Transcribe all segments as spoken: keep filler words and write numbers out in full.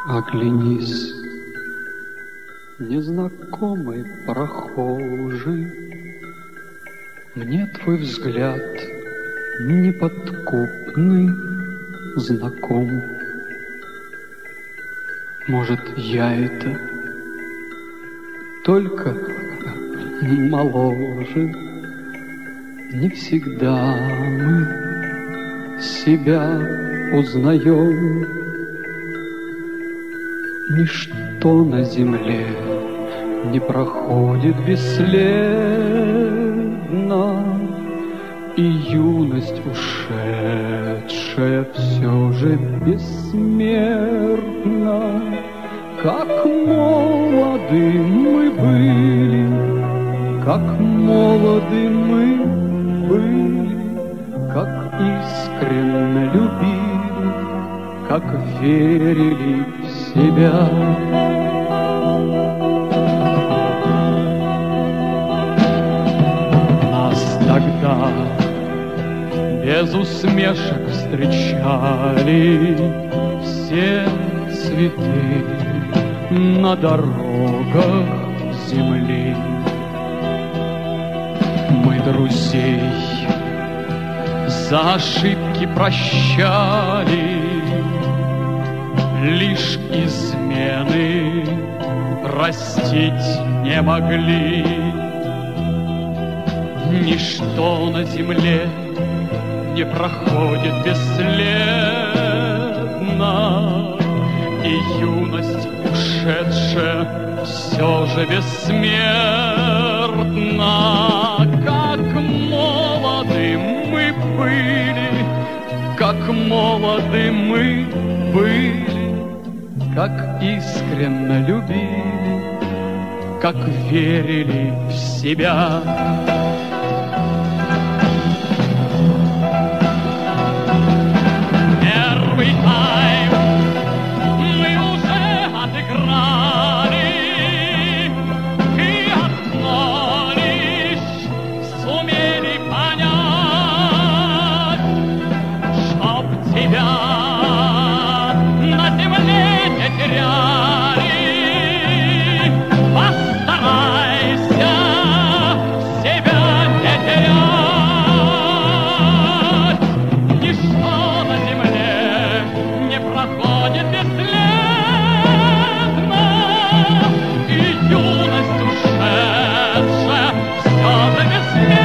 Оглянись, незнакомый прохожий, мне твой взгляд неподкупный знаком. Может, я это только моложе. Не всегда мы себя узнаем. Ничто на земле не проходит бесследно, и юность ушедшая все же бессмертна. Как молоды мы были, как молоды мы были, как искренне любили, как верили в себя. Нас тогда без усмешек встречали все цветы на дорогах земли. Мы друзей за ошибки прощали, лишь измены простить не могли. Ничто на земле не проходит бесследно, и юность ушедшая все же бессмертна. Как молоды мы были, как молоды мы были, как искренне любили, как верили в себя. Первый тайм мы уже отыграли, и одно лишь сумели понять, чтоб тебя на земле не теряли. Постарайся себя не терять. Ничто на земле не проходит бесследно, и юность ушедшая все же бессмертна.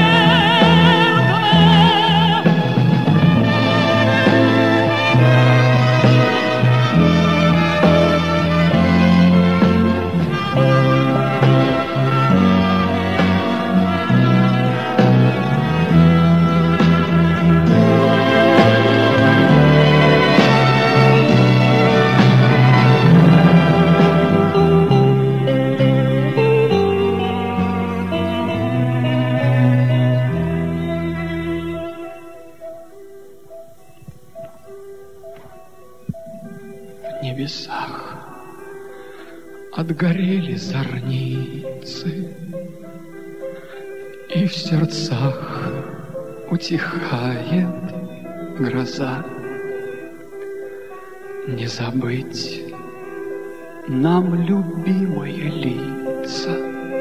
В небесах отгорели зорницы, и в сердцах утихает гроза. Не забыть нам любимые лица,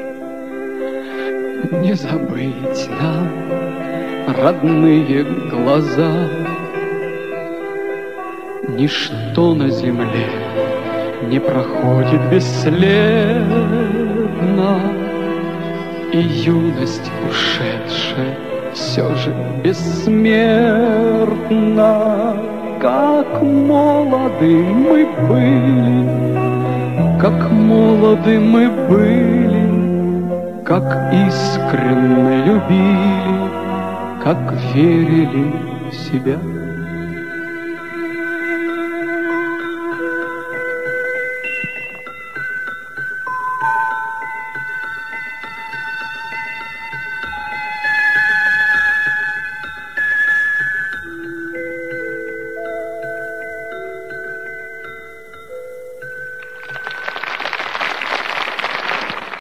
не забыть нам родные глаза. Ничто на земле не проходит бесследно, и юность ушедшая все же бессмертна. Как молоды мы были, как молоды мы были, как искренне любили, как верили в себя.